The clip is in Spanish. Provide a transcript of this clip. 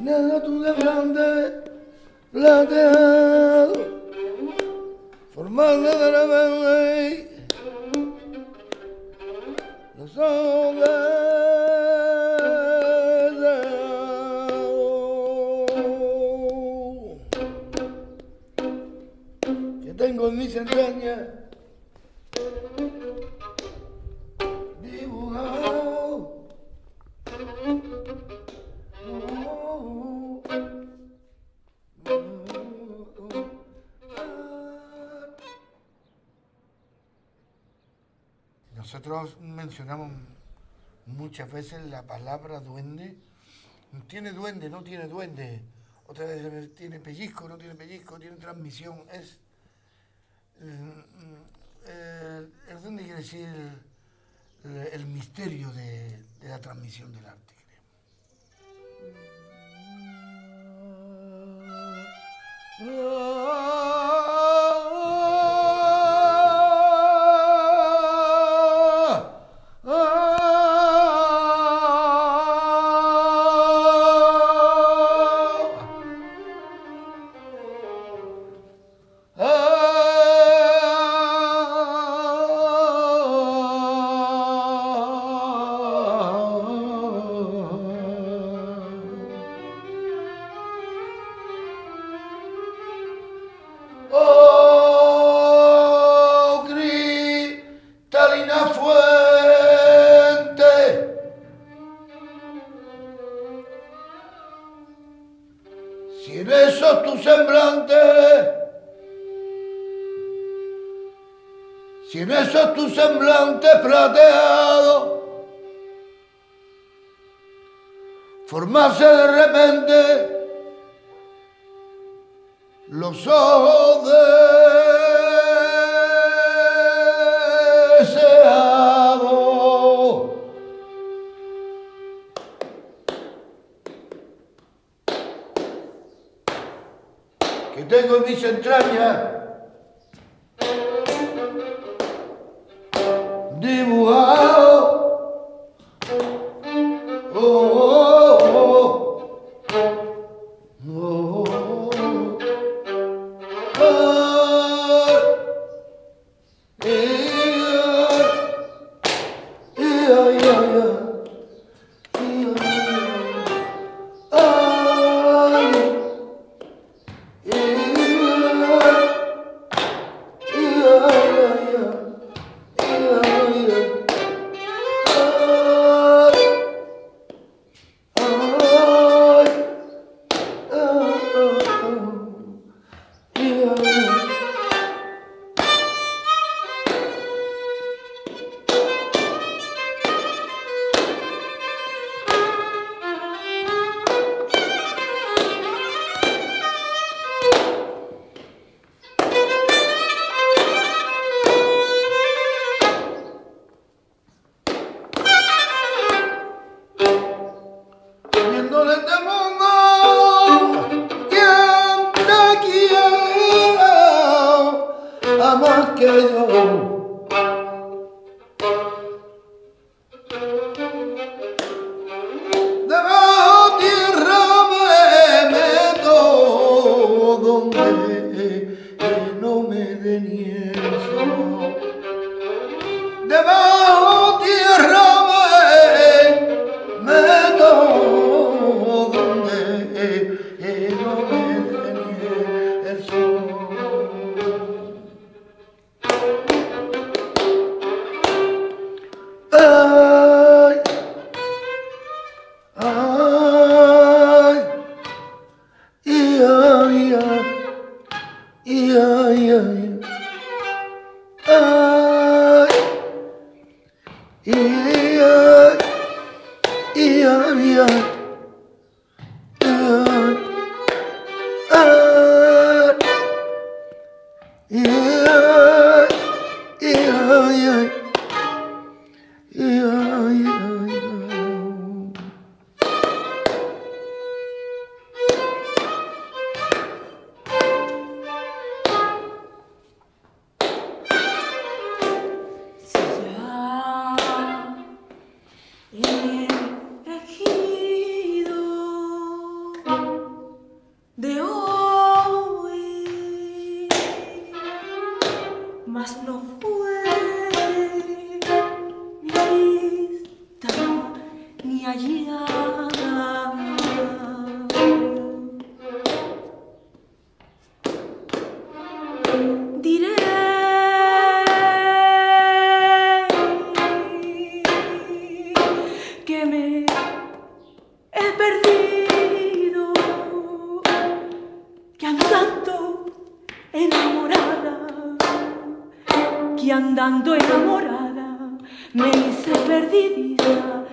Nena, tú de grande plateado, formando de la bebé, los ojos que tengo en mis entrañas dibujado. Nosotros mencionamos muchas veces la palabra duende. Tiene duende, no tiene duende. Otra vez tiene pellizco, no tiene pellizco, tiene transmisión. Es el duende quiere decir el misterio de la transmisión del arte, creo. Si en eso tu semblante, si en eso tu semblante plateado, formase de repente los ojos deseados, que tengo en mis entrañas dibujado. Debajo tierra me meto donde no me deniegue el sol. Ay, ay, ay, ay, ay, ay. Aquí allá. Diré que me he perdido, que andando enamorada, que andando enamorada me hice perdidiza